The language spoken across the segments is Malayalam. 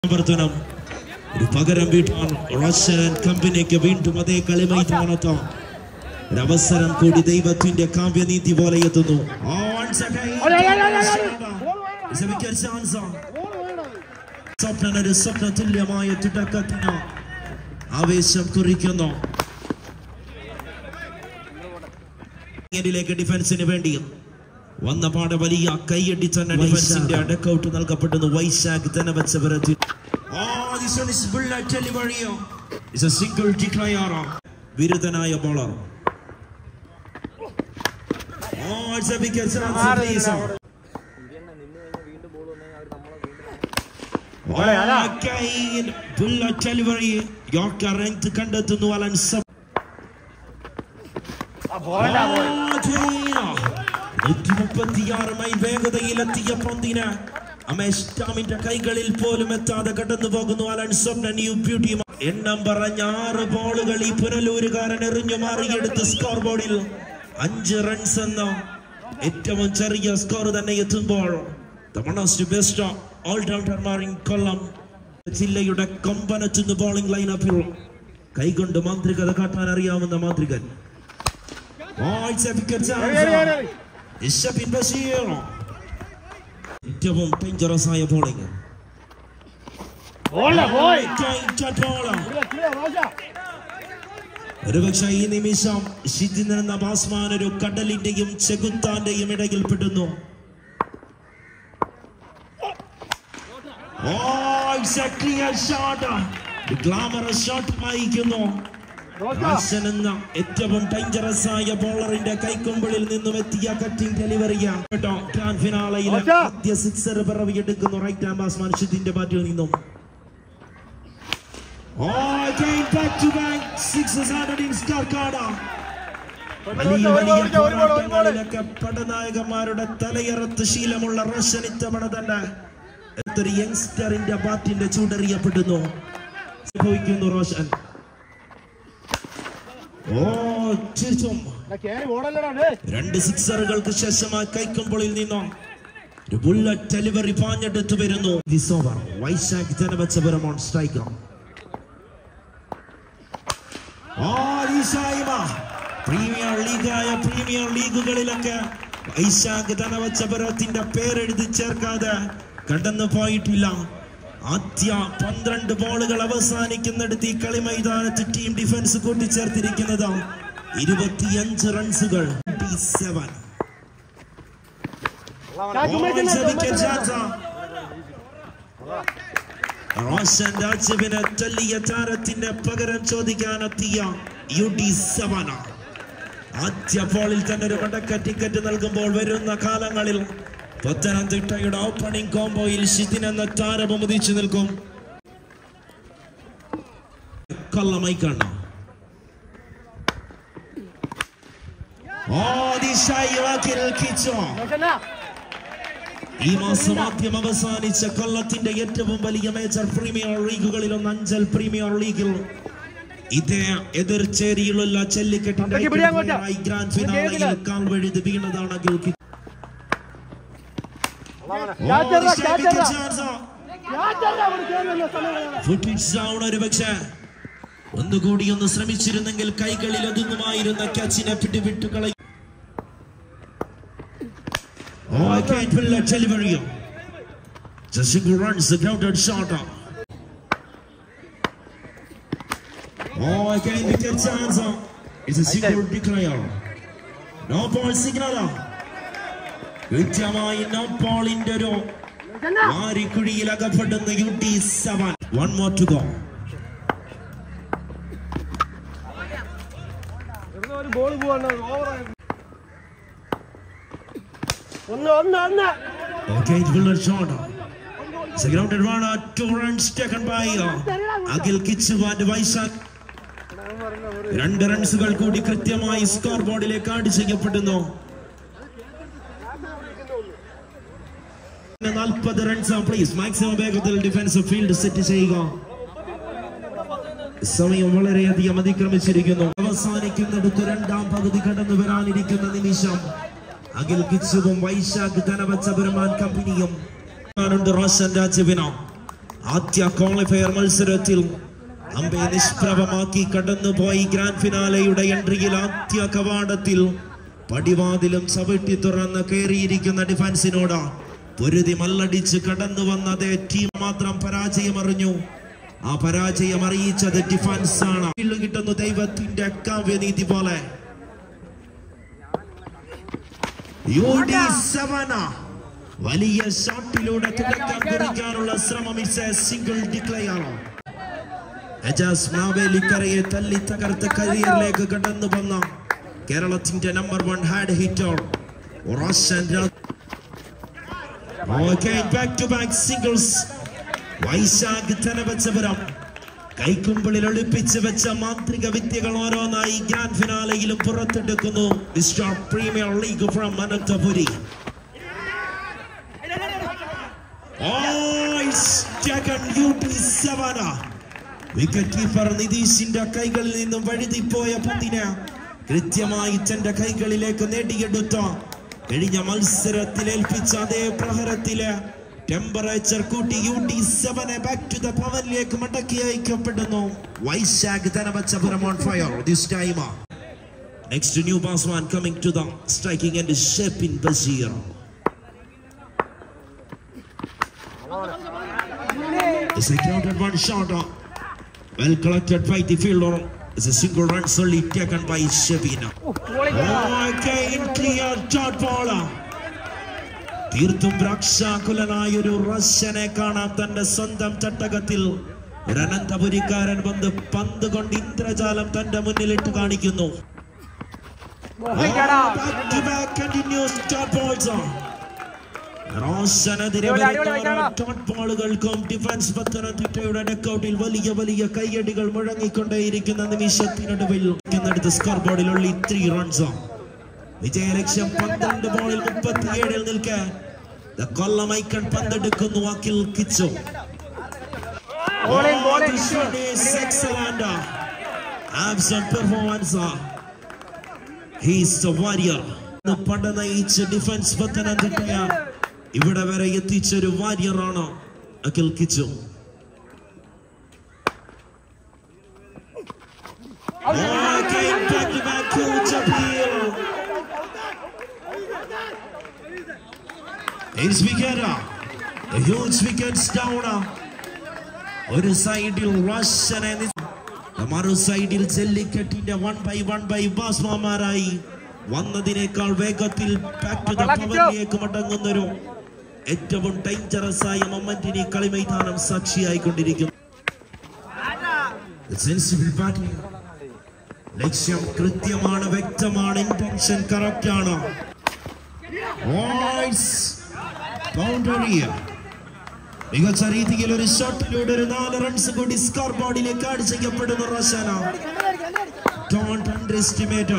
പ്രവർത്തനം ഒരു പകരം വീട്ടാൻ റഷ്യൻ കമ്പനിക്ക് വീണ്ടും അതേ കളിമൈതാനത്ത് ഒരവസരം കൂടി ദൈവത്തിന്റെ കാവ്യനീതി പോലെ എത്തുന്നു. സ്വപ്നൊരു സ്വപ്ന തുല്യമായ തുടക്കത്തിന് ആവേശം കുറിക്കുന്നു. ഡിഫൻസിന് വേണ്ടി വന്ന പാടെ വലിയ കൈയടി തന്നെ ഡിഫൻസിന്റെ അടക്കൗട്ട് നൽകപ്പെടുന്നു. വൈശാഖ് ധനവത്സവരത്തിൽ ബിരുദനായ ബോളർ കണ്ടെത്തുന്നു. അലൻസ് 136 മൈൽ വേഗതയിലെത്തിയ പന്തിന് അമേഷ്ടാമിന്റെ കൈകളിൽ പോലും എത്താതെ കടന്നു പോകുന്നു. അലൻ സ്വപ്ന ന്യൂ ബ്യൂട്ടി എണ്ണം പറഞ്ഞ 6 ബോളുകൾ ഈ പുനലൂരുകാരൻ എറിഞ്ഞു മാറിയെടുത്ത് സ്കോർ ബോർഡിൽ 5 റൺസ് എന്ന ഏറ്റവും ചെറിയ സ്കോർ തന്നെ എത്തുമ്പോൾ കൊല്ലം ജില്ലയുടെ കൊമ്പനത്തുന്ന ബോളിംഗ് ലൈനപ്പിൽ കൈകൊണ്ട് മാന്ത്രികത കാട്ടാൻ അറിയാവുന്ന മാന്ത്രികൻ ഏറ്റവും ഡേഞ്ചറസ് ആയ ബോളിംഗ്. ഒരുപക്ഷെ ഈ നിമിഷം ഷിജിൻ എന്ന ബാറ്റ്സ്മാൻ ഒരു കടലിന്റെയും ചെകുത്താന്റെയും ഇടയിൽ പെടുന്നു. ഗ്ലാമറസ് ഷോട്ട് വായിക്കുന്നു. എന്ന ഏറ്റവും ഡേഞ്ചറസ് ആയ ബോളറിന്റെ കൈക്കൊമ്പിളിൽ നിന്നും എത്തിയ കട്ടിംഗ് ഡെലിവറിയാണ് ഗ്രാൻഡ് ഫിനാലയിൽ ആദ്യ സിക്സർ പിറവിയെടുക്കുന്നു. റൈറ്റ് ഹാൻഡ് ബാറ്റ്സ്മാൻ ഷിജിന്റെ ബാറ്റിൽ നിന്നും വലിയ പോരാട്ടങ്ങളിലൊക്കെ പടനായകന്മാരുടെ തലയറത്ത് ശീലമുള്ള റോഷൻ ഇത്തവണ തന്നെ ഒരു യങ്സ്റ്ററിന്റെ ബാറ്റിന്റെ ചൂടറിയപ്പെടുന്നു. സംഭവിക്കുന്നു റോഷൻ. രണ്ട് സിക്സറുകൾക്ക് ശേഷമായി കൈക്കൊമ്പിളിൽ നിന്നും ഒരു ബുള്ളറ്റ് ഡെലിവറി പാഞ്ഞെടുത്തു വരുന്നു. Vaishakh Dhanuvachapuram on striker. Premier ലീഗുകളിലൊക്കെ വൈശാഖ് ധനവത്സവരത്തിന്റെ പേരെഴുതി ചേർക്കാതെ കടന്നു പോയിട്ടില്ല. ആദ്യ 12 ബോളുകൾ അവസാനിക്കുന്നിടത്ത് ഈ കളി മൈതാനത്ത് ടീം ഡിഫൻസ് കൂട്ടിച്ചേർത്തിരിക്കുന്നത് 25 റൺസുകൾ. റോഷൻ രാജുവിനെ തല്ലിയ താരത്തിന്റെ പകരം ചോദിക്കാനെത്തിയ UD7 ആദ്യ ബോളിൽ തന്നെ ഒരു മടക്ക ടിക്കറ്റ് നൽകുമ്പോൾ വരുന്ന കാലങ്ങളിൽ പത്തനംതിട്ടയുടെ ഓപ്പണിംഗ് കോംബോയിൽ ഷിജിൻ എന്ന താരം ഉദിച്ചു നിൽക്കും. കള്ളമൈക്കാണ് ഈ മാസം ആദ്യം അവസാനിച്ച കൊല്ലത്തിന്റെ ഏറ്റവും വലിയ മേജർ പ്രീമിയർ ലീഗുകളിൽ ഒന്ന് അഞ്ചൽ പ്രീമിയർ ലീഗിൽ ഇതേ എതിർചേരിയിലുള്ള ജല്ലിക്കെട്ടിന്റെ ഗ്രാൻഡ് ഫിനാലയിൽ കാൽ വഴുതി വീണതാണ് അഖിൽ. ഒരുപക്ഷെ ഒന്നുകൂടി ഒന്ന് ശ്രമിച്ചിരുന്നെങ്കിൽ കൈകളിൽ ഒതുങ്ങുമായിരുന്ന ക്യാച്ചിനെ പിടിവിട്ടുകളയും. കൃത്യമായി നോബോളിന്റെ ഒരു മാരിക്കുഴിയിൽ അകപ്പെടുന്ന UD7. One more to go. Okay, it will not short. It's a grounded run. 2 runs taken by Akhil Kitsuvad Vaisak. 2 റൺസുകൾ കൂടി കൃത്യമായി സ്കോർ ബോർഡിലേക്ക് ആഡ് ചെയ്യപ്പെടുന്നു. 40 റൺസ് പ്ലീസ്. മാക്സിമം വേഗത്തിൽ ഡിഫൻസ് ഫീൽഡ് സെറ്റ് ചെയ്യുക. സമയം വളരെയധികം അതിക്രമിച്ചിരിക്കുന്നു. അവസാനിക്കുന്നിടത്ത് രണ്ടാം പകുതി കടന്നു വരാനിരിക്കുന്ന നിമിഷം അഖിൽ കിച്ചുവും വൈശാഖ് ധനവത്സവരമാൻ കമ്പനിയും റോഷൻ രാജുവിനോ ആദ്യ ക്വാളിഫയർ മത്സരത്തിൽ അമ്പെ നിഷ്പ്രഭമാക്കി കടന്നുപോയി ഗ്രാൻഡ് ഫിനാലയുടെ എൻട്രിയിൽ ആദ്യ കവാടത്തിൽ പടിവാതിലും ചവിട്ടി തുറന്ന് കയറിയിരിക്കുന്ന ഡിഫൻസിനോട് പൊരുതി മല്ലടിച്ച് കടന്നു വന്ന അതേ ടീം മാത്രം പരാജയം അറിഞ്ഞു. ആ പരാജയം അറിയിച്ചത് ഡിഫൻസ് ആണ്. കിട്ടുന്നു ദൈവത്തിന്റെ കാവ്യനീതി പോലെ. വലിയ ഷോട്ടിലൂടെ തുടക്കം കുറിക്കാനുള്ള ശ്രമം. Single declare. എജാസ് മാവേലിക്കരയെ തല്ലി തകർത്ത് കരിയറിലേക്ക് കടന്നു വന്ന കേരളത്തിന്റെ number 1 hard hitter Roshan Raj. Back to back singles. Vaishakh Dhanuvachapuram കൈക്കുമ്പിളിൽ ഒളിപ്പിച്ച് വെച്ച മാന്ത്രിക വിദ്യകൾ ഓരോന്നായി ഗ്രാൻഡ് ഫിനാലയിലും പുറത്തെടുക്കുന്നു. Mister premier league from Ananthapuri. Wicket keeper നിതീഷിന്റെ കൈകളിൽ നിന്നും വഴുതിപ്പോയ പന്തിനെ കൃത്യമായി തന്റെ കൈകളിലേക്ക് നേടിയെടുത്ത കഴിഞ്ഞ മത്സരത്തിൽ ഏൽപ്പിച്ച അതേ പ്രഹരത്തിലെ ടെമ്പറേച്ചർ കൂട്ടി UD7 ബാക്ക് ടു ദ പവനിലേക്ക് മടക്കി അയക്കപ്പെടുന്നു. Vaishakh Dhanuvachapuram on fire this time. Next new batsman coming to the striking end Shebin Basheer. It's a counted one shot. Well collected by the fielder. It's a single run solely taken by Shebina. Okay, in clear dot ball. തീർത്തും രക്ഷാകുലനായൊരു റഷ്യനെ കാണാൻ തന്റെ സ്വന്തം ചട്ടകത്തിൽ അനന്തപുരിക്കാരൻ വന്ന് പന്ത് കൊണ്ട് ഇന്ദ്രജാലം തന്റെ മുന്നിലിട്ട് കാണിക്കുന്നു. ബോളുകൾക്കും ഡിഫൻസ് പത്തനംതിട്ടയുടെ ഡക്കൌട്ടിൽ വലിയ വലിയ കയ്യടികൾ മുഴങ്ങിക്കൊണ്ടേയിരിക്കുന്ന നിമിഷത്തിനൊടുവിൽ സ്കോർ ബോർഡിൽ ഉള്ളി 3 റൺസ്. വിജയലക്ഷ്യം 12 ബോളിൽ 37 നിൽക്കെ കൊല്ലം ഐക്കൺ പന്തെടുക്കുന്നു. അഖിൽ കിച്ചു. പട നയിച്ച് ഡിഫൻസ് പത്തനംതിട്ട ഇവിടെ വരെ എത്തിച്ചൊരു വാരിയറാണ് അഖിൽ കിച്ചു. ഒരു സൈഡിൽ റഷ്യനെ മറു സൈഡിൽ ജല്ലിക്കെട്ടിന്റെ 1 by ബാസ്മാരായി വന്നതിനേക്കാൾ വേഗത്തിൽ ബാക്ക് ടു ദ പവനിലേക്ക് മടങ്ങുന്നൊരു ഏറ്റവും ഡേഞ്ചറസ് ആയ മൊമെന്റിന് കളി മൈതാനം സാക്ഷിയായിക്കൊണ്ടിരിക്കുന്നു. ലക്ഷ്യം കൃത്യമാണ്, വ്യക്തമാണ്, ഇന്റൻഷൻ കറക്റ്റ് ആണ്. മികച്ച രീതിയിൽ ഒരു ഷോട്ടിലൂടെ ഒരു 4 റൺസ് കൂടി സ്കോർ ബോർഡിലേക്ക് ആഡ് ചെയ്യപ്പെടുന്നു. റോഷന ഡോണ്ട് അണ്ടർഎസ്റ്റിമേറ്റ്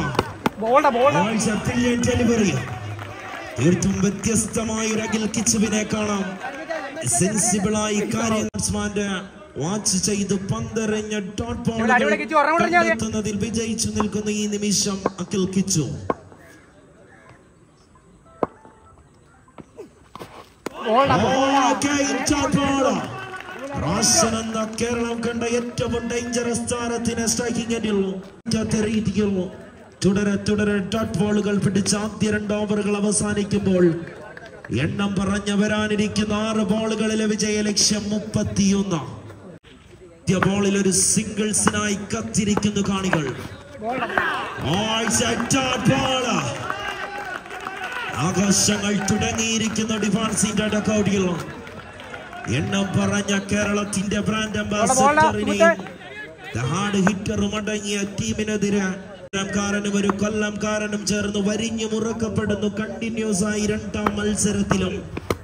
ഡെലിവറി. തീർത്തും വ്യത്യസ്തമായ ഒരു അഖിൽ കിച്ചുവിനെ കാണാം. സെൻസിബിളായി കാര്യമാന്റെ വാച്ച് ചെയ്ത് പന്തെറിഞ്ഞ ഡോട്ട് ബോൾ കണ്ടെത്തുന്നതിൽ വിജയിച്ചു നിൽക്കുന്ന ഈ നിമിഷം അഖിൽ കിച്ചു. റോഷൻ എന്ന കേരളം കണ്ട ഏറ്റവും ഡേഞ്ചറസ് താരത്തിന് സ്ട്രൈക്കിംഗ് രീതിയിൽ തുടരെ തുടരെ ഡോട്ട് ബോളുകൾ പിടിച്ച് ആദ്യ 2 ഓവറുകൾ അവസാനിക്കുമ്പോൾ എണ്ണം പറഞ്ഞു വരാനിരിക്കുന്ന 6 ബോളുകളിലെ വിജയലക്ഷ്യം 31. ആദ്യ ബോളിൽ ഒരു സിംഗിൾസിനായി കത്തിരിക്കുന്നു കാണികൾ. ആകാശങ്ങൾ തുടങ്ങിയിരിക്കുന്ന ഡിഫൻസിന്റെ ഡക്കൌട്ടിൽ എണ്ണം പറഞ്ഞ കേരളത്തിന്റെ ബ്രാൻഡ് അംബാസിഡറിനെയും ഹാർഡ് ഹിറ്ററും അടങ്ങിയ ടീമിനെതിരെ കാരനും ഒരു കൊല്ലംകാരനും ചേർന്ന് വരിഞ്ഞു മുറക്കപ്പെടുന്നു. കണ്ടിന്യൂസ് ആയി 2ാം മത്സരത്തിലും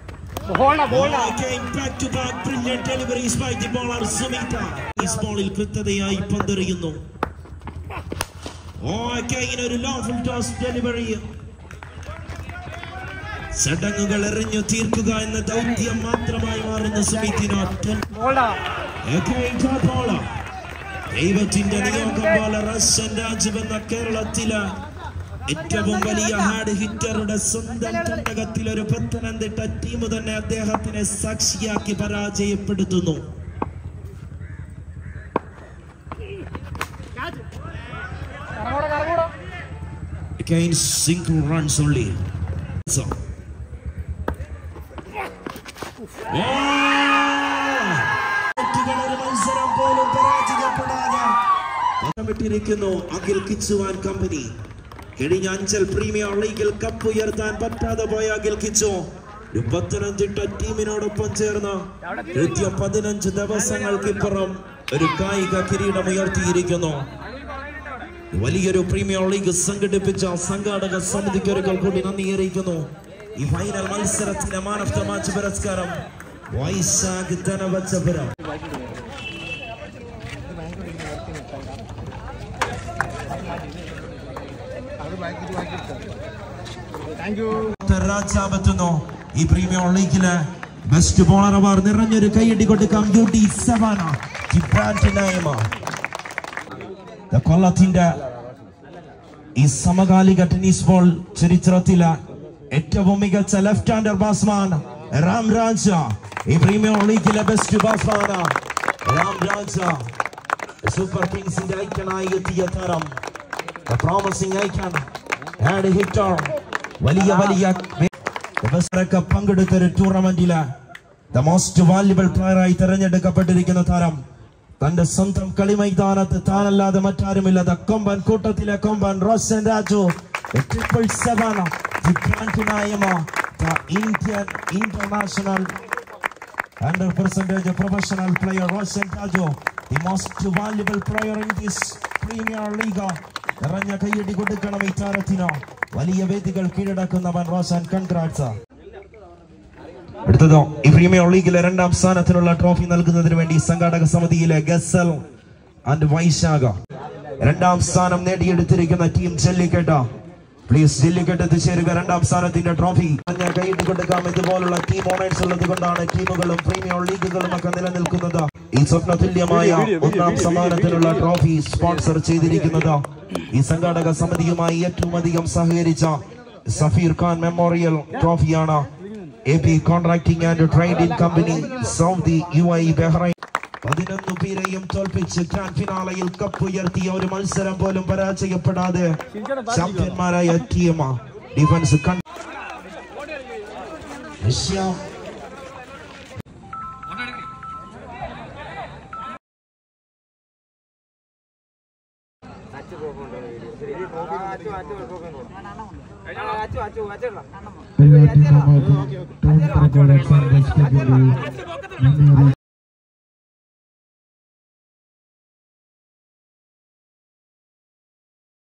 കൃത്യതയായി പന്തെറിയുന്നു. ഒരു ലോഫുൾ ടോസ് ഡെലിവറി. ചടങ്ങുകൾ എറിഞ്ഞു തീർക്കുക എന്ന ദൗത്യം മാത്രമായി മാറുന്ന സുമിത്തിനോട്ട് ദൈവത്തിന്റെ നിയോഗം പോലെ റഷ്യൻ രാജ്യമെന്ന കേരളത്തില് ഏറ്റവും വലിയ ഹാർഡ് ഹിറ്ററുടെ സ്വന്തം തട്ടകത്തിൽ ഒരു പത്തനംതിട്ട ടീം തന്നെ അദ്ദേഹത്തിനെ സാക്ഷിയാക്കി പരാജയപ്പെടുത്തുന്നു. Again, single runs only. So. മത്സരം പോലും പരാജയപ്പെടാതെ അഖിൽ കിച്ചുവാൻ കമ്പനി. കഴിഞ്ഞ അഞ്ചൽ പ്രീമിയർ ലീഗിൽ കപ്പ് ഉയർത്താൻ പറ്റാതെ പോയ അഖിൽ കിച്ചു പത്തനംതിട്ട ടീമിനോടൊപ്പം ചേർന്ന് കൃത്യം 15 ദിവസങ്ങൾക്കിപ്പുറം ഒരു കായിക കിരീടം ഉയർത്തിയിരിക്കുന്നു. വലിയൊരു പ്രീമിയർ ലീഗ് സംഘടിപ്പിച്ച സംഘാടക സമിതിക്ക് ഒരിക്കൽ കൂടി നന്ദി അറിയിക്കുന്നു. ഈ ഫൈനൽ മത്സരത്തിന്റെ മാൻ ഓഫ് ദ മാച്ച് പുരസ്കാരം വൈശാഖ് ധനവച്ചപുരം. രാജാവെത്തുന്നു. ഈ പ്രീമിയർ ലീഗിലെ ബെസ്റ്റ് ബോളർ അവാർഡ് നിറഞ്ഞൊരു കൈയടി കൊടുക്കാം ബ്യൂട്ടി സവാന കൊല്ലത്തിന്റെ ഈ സമകാലിക ടെന്നീസ് ബോൾ ചരിത്രത്തിലെ ഏറ്റവും മികച്ച left hander batsman Ram Raja. ഈ പ്രീമിയർ ലീഗിലെ best batsman Ram Raja. Super കിങ്സിന്റെ ഐക്കണായി എത്തിയ താരം, പ്രോമിസിംഗ് ഐക്കൺ, ഹാർഡ് ഹിറ്റർ, വലിയ പങ്കെടുത്ത ഒരു ടൂർണമെന്റില് ദ മോസ്റ്റ് വാല്യുബിൾ പ്ലെയർ ആയി തെരഞ്ഞെടുക്കപ്പെട്ടിരിക്കുന്ന താരം. തന്റെ സ്വന്തം കളി മൈതാനത്ത് താനല്ലാതെ മറ്റാരുമില്ല. കൊമ്പൻ കൂട്ടത്തിലെ കൊമ്പൻ Roshan Raju. Indian international 100% professional player Roshan Raju, the most valuable player in this Premier League. നിറഞ്ഞ കൈയടി കൊടുക്കണം ഈ താരത്തിന്. വലിയ വേദികൾ കീഴടക്കുന്നവൻ റോഷൻ. കൺഗ്രാറ്റ്സ്. അടുത്തതോ ഈ പ്രീമിയർ ലീഗിലെ 2ാം സ്ഥാനത്തിനുള്ള ട്രോഫി നൽകുന്നതിന് വേണ്ടി സംഘാടക സമിതിയിലെ ഗസൽ ആൻഡ് വൈശാഖ 2ാം സ്ഥാനം നേടിയെടുത്തിരിക്കുന്ന ടീം ജല്ലിക്കെട്ട്. പ്ലീസ് ജല്ലിക്കെട്ട് എത്തിച്ചേരുക. 2ാം സ്ഥാനത്തിന്റെ ട്രോഫി കൈയിട്ട് കൊടുക്കാം. ഇതുപോലുള്ള ടീം ഓണേഴ്സ് ഉള്ളത് കൊണ്ടാണ് ടീമുകളും പ്രീമിയർ ലീഗുകളും ഒക്കെ നിലനിൽക്കുന്നത്. ഈ സ്വപ്നതുല്യമായ 1ാം സമ്മാനത്തിനുള്ള ട്രോഫി സ്പോൺസർ ചെയ്തിരിക്കുന്നത് ഈ സംഘാടക സമിതിയുമായി ഏറ്റവും അധികം സഹകരിച്ച സഫീർ ഖാൻ മെമ്മോറിയൽ ട്രോഫിയാണ്. AP contracting and trading company, Saudi, UAE, Bahrain. 11 പേരെയും തോൽപ്പിച്ച് ഗ്രാൻഡ് ഫിനാലയിൽ കപ്പ് ഉയർത്തിയ ഒരു മത്സരം പോലും പരാജയപ്പെടാതെ ചാമ്പ്യന്മാരായ ടീം ഡിഫൻസ്